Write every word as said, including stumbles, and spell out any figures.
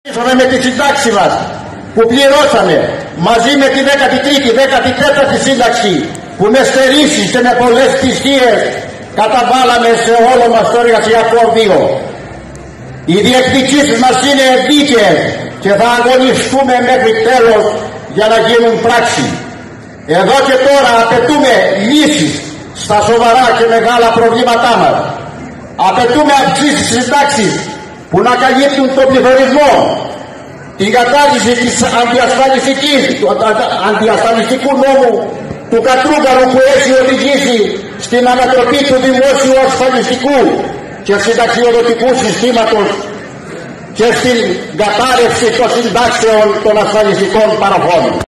Με τη συντάξη μας που πληρώσαμε μαζί με τη δέκατη τρίτη, δέκατη τέταρτη σύνταξη που με στερήσεις και με πολλές θυσίες καταβάλαμε σε όλο μας το εργασιακό βίο. Οι διεκδικήσεις μας είναι δίκαιες και θα αγωνιστούμε μέχρι τέλος για να γίνουν πράξη. Εδώ και τώρα απαιτούμε λύσεις στα σοβαρά και μεγάλα προβλήματά μας. Απαιτούμε αυξήσεις συντάξεις που να καλύπτουν τον πληθωρισμό, την κατάργηση της αντιασφαλιστικής, του αντιασφαλιστικού νόμου του Κατρούγκαρου που έχει οδηγήσει στην ανατροπή του δημόσιου ασφαλιστικού και συνταξιοδοτικού συστήματος και στην κατάρρευση των συντάξεων των ασφαλιστικών παροχών.